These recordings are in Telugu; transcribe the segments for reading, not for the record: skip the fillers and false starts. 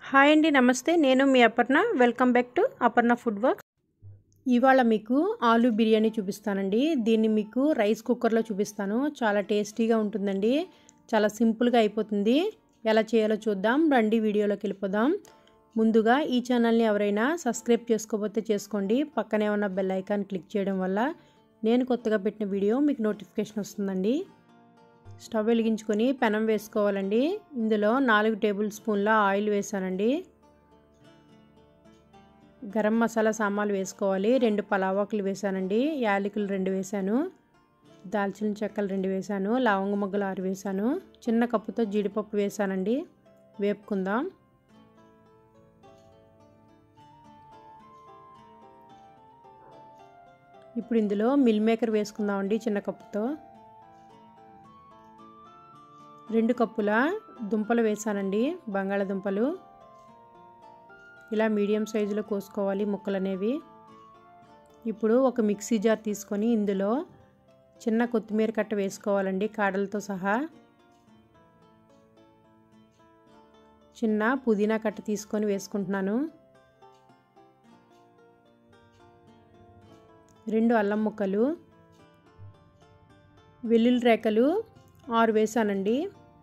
హాయ్ అండి, నమస్తే. నేను మీ Aparna. Welcome back to Aparna food works. ఇవాళ మీకు ఆలూ బిర్యానీ చూపిస్తానండి. దీన్ని మీకు రైస్ కుక్కర్లో చూపిస్తాను. చాలా టేస్టీగా ఉంటుందండి. చాలా సింపుల్గా అయిపోతుంది. ఎలా చేయాలో చూద్దాం రండి, వీడియోలోకి వెళ్ళిపోదాం. ముందుగా ఈ ఛానల్ని ఎవరైనా సబ్స్క్రైబ్ చేసుకోకపోతే చేసుకోండి. పక్కనే ఉన్న బెల్ ఐకాన్ క్లిక్ చేయడం వల్ల నేను కొత్తగా పెట్టిన వీడియో మీకు నోటిఫికేషన్ వస్తుందండి. స్టవ్ వెలిగించుకొని పెనం వేసుకోవాలండి. ఇందులో 4 టేబుల్ స్పూన్ల ఆయిల్ వేసానండి. గరం మసాలా సామాన్లు వేసుకోవాలి. 2 పలావాకులు వేసానండి. యాలకులు 2 వేసాను. దాల్చిన చెక్కలు 2 వేసాను. లవంగ మొగ్గలు 6 వేసాను. చిన్న కప్పుతో జీడిపప్పు వేసానండి. వేపుకుందాం. ఇప్పుడు ఇందులో మిల్ మేకర్ వేసుకుందామండి. చిన్న కప్పుతో 2 కప్పుల దుంపలు వేసానండి. బంగాళదుంపలు ఇలా మీడియం సైజులో కోసుకోవాలి ముక్కలు అనేవి. ఇప్పుడు ఒక మిక్సీ జార్ తీసుకొని ఇందులో చిన్న కొత్తిమీర కట్ట వేసుకోవాలండి, కాడలతో సహా. చిన్న పుదీనా కట్ట తీసుకొని వేసుకుంటున్నాను. 2 అల్లం ముక్కలు, వెల్లుల్లి రేఖలు 6 వేసానండి.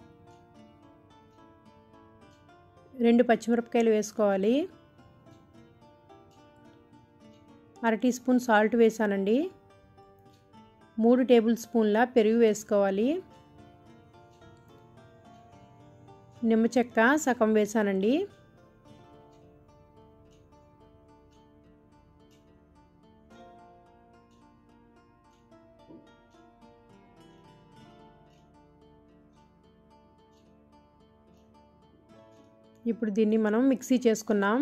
2 పచ్చిమిరపకాయలు వేసుకోవాలి. 1/2 టీ స్పూన్ సాల్ట్ వేసానండి. 3 టేబుల్ స్పూన్ల పెరుగు వేసుకోవాలి. నిమ్మ చెక్క సగం వేసానండి. ఇప్పుడు దీన్ని మనం మిక్సీ చేసుకున్నాం.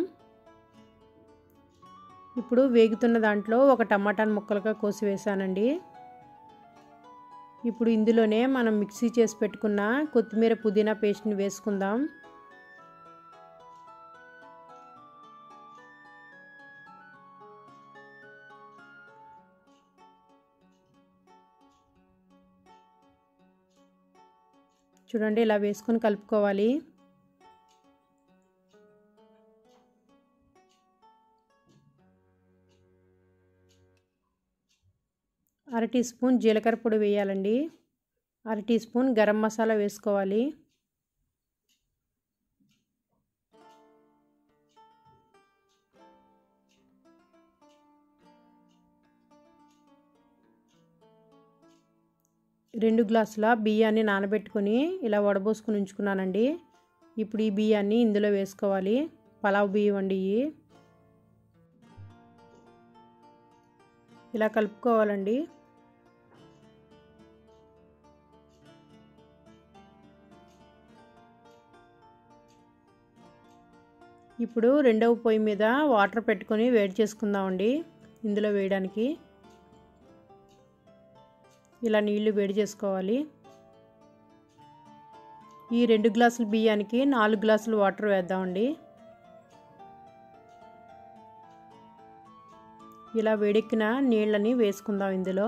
ఇప్పుడు వేగుతున్న దాంట్లో ఒక టమాటాను ముక్కలుగా కోసి వేసానండి. ఇప్పుడు ఇందులోనే మనం మిక్సీ చేసి పెట్టుకున్న కొత్తిమీర పుదీనా పేస్ట్ని వేసుకుందాం. చూడండి, ఇలా వేసుకొని కలుపుకోవాలి. అర టీ స్పూన్ జీలకర్ర పొడి వేయాలండి. 1/2 టీ స్పూన్ గరం మసాలా వేసుకోవాలి. రెండు గ్లాసుల బియ్యాన్ని నానబెట్టుకొని ఇలా వడబోసుకుని ఉంచుకున్నానండి. ఇప్పుడు ఈ బియ్యాన్ని ఇందులో వేసుకోవాలి. పలావ్ బియ్యం అండి ఇవి. ఇలా కలుపుకోవాలండి. ఇప్పుడు రెండవ పొయ్యి మీద వాటర్ పెట్టుకొని వేడి చేసుకుందామండి. ఇందులో వేయడానికి ఇలా నీళ్లు వేడి చేసుకోవాలి. ఈ 2 గ్లాసుల బియ్యానికి 4 గ్లాసులు వాటర్ వేద్దామండి. ఇలా వేడెక్కిన నీళ్ళని వేసుకుందాం ఇందులో.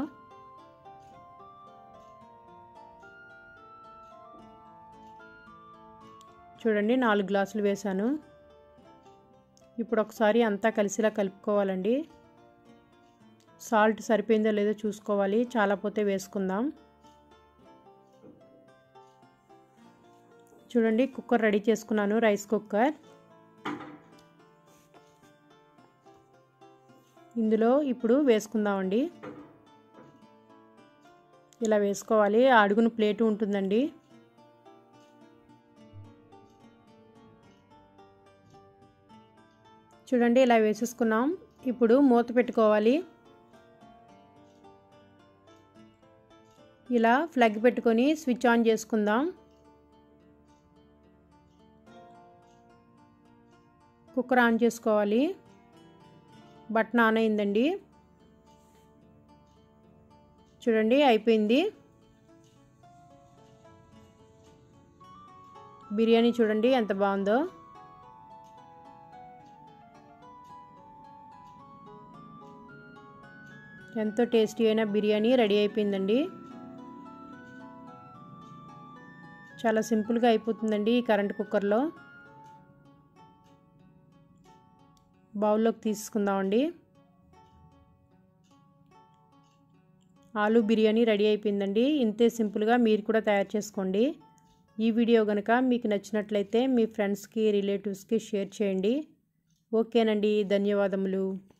చూడండి, 4 గ్లాసులు వేసాను. ఇప్పుడు ఒకసారి అంతా కలిసిలా కలుపుకోవాలండి. సాల్ట్ సరిపోయిందో లేదో చూసుకోవాలి. చాలా పోతే వేసుకుందాం. చూడండి, కుక్కర్ రెడీ చేసుకున్నాను, రైస్ కుక్కర్. ఇందులో ఇప్పుడు వేసుకుందామండి. ఇలా వేసుకోవాలి. అడుగున ప్లేటు ఉంటుందండి. చూడండి, ఇలా వేసేసుకున్నాం. ఇప్పుడు మూత పెట్టుకోవాలి. ఇలా ఫ్లగ్ పెట్టుకొని స్విచ్ ఆన్ చేసుకుందాం. కుక్కర్ ఆన్ చేసుకోవాలి. బటన్ ఆన్ అయిందండి. చూడండి, అయిపోయింది. బిర్యానీ చూడండి ఎంత బాగుందో. ఎంతో టేస్టీ అయిన బిర్యానీ రెడీ అయిపోయిందండి. చాలా సింపుల్గా అయిపోతుందండి ఈ కరెంట్ కుక్కర్లో. బౌల్లోకి తీసుకుందామండి. ఆలూ బిర్యానీ రెడీ అయిపోయిందండి. ఇంతే సింపుల్గా మీరు కూడా తయారు చేసుకోండి. ఈ వీడియో కనుక మీకు నచ్చినట్లయితే మీ ఫ్రెండ్స్కి రిలేటివ్స్కి షేర్ చేయండి. ఓకేనండి, ధన్యవాదములు.